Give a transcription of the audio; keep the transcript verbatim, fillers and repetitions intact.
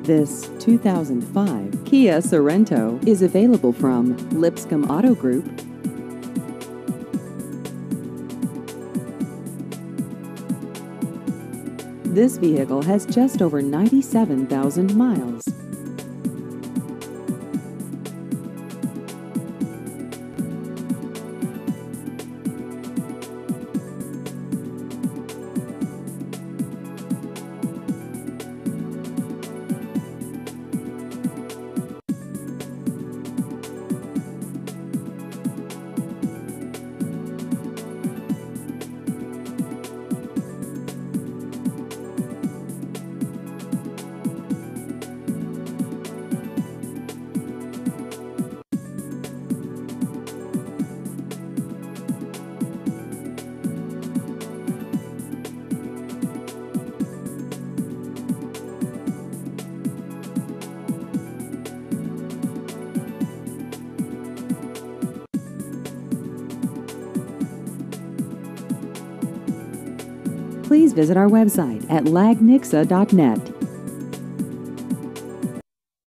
This two thousand five Kia Sorento is available from Lipscomb Auto Group. This vehicle has just over ninety-seven thousand miles. Please visit our website at lag nixa dot net.